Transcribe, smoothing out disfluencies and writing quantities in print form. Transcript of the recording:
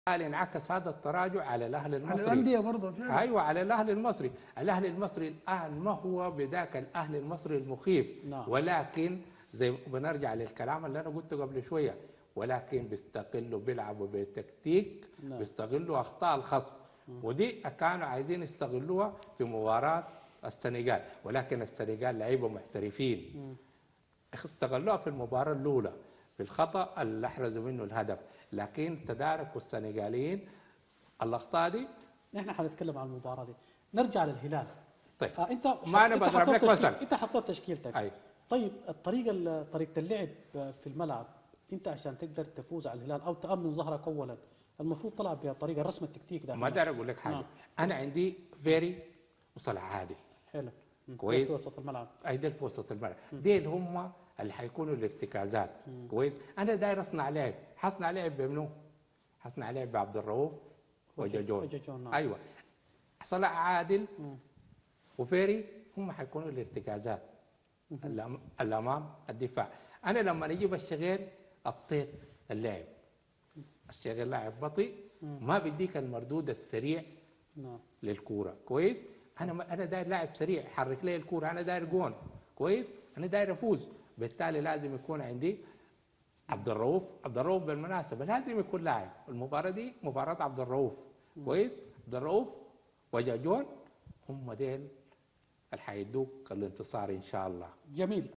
انعكس هذا التراجع على الاهلي على المصري. الانديه برضه فعلا. ايوه، على الاهلي المصري. الاهلي المصري الان ما هو بذاك الاهلي المصري المخيف. نعم. ولكن زي بنرجع للكلام اللي انا قلته قبل شويه، ولكن بيستقلوا بيلعبوا بتكتيك، نعم. بيستغلوا اخطاء الخصم. ودي كانوا عايزين يستغلوها في مباراه السنغال، ولكن السنغال لعيبه محترفين استغلوها في المباراه الاولى في الخطا اللي احرزوا منه الهدف، لكن تداركوا السنغاليين الاخطاء دي. نحن حنتكلم عن المباراه دي. نرجع للهلال. طيب انت ما انا بضرب لك مثل. انت حطيت تشكيلتك. أي. طيب طريقه اللعب في الملعب، انت عشان تقدر تفوز على الهلال او تامن ظهرك اولا، المفروض تلعب بطريقه رسم التكتيك ده. ما اقدر اقول لك حاجه. انا عندي فيري وصلاح عادل. حلو. كويس. في وسط الملعب. ديل في وسط الملعب، ديل هم اللي حيكونوا الارتكازات. كويس. انا داير اصنع لعب، حصنع لعب بمنو؟ حصنع لعب بعبد الرؤوف وجاجون. نعم. ايوه. صلاح عادل وفيري هم حيكونوا الارتكازات الامام الدفاع. انا لما نجيب الشغيل ابطيت اللعب، الشغيل لاعب بطيء ما بيديك المردود السريع نعم. للكوره. كويس. انا داير لاعب سريع يحرك لي الكوره، انا داير جون. كويس. انا داير افوز، بالتالي لازم يكون عندي عبد الرؤوف بالمناسبه لازم يكون لاعب. المباراه دي مباراه عبد الرؤوف. كويس. عبد الرؤوف وجاجون هم ديل اللي حيدوك الانتصار ان شاء الله. جميل.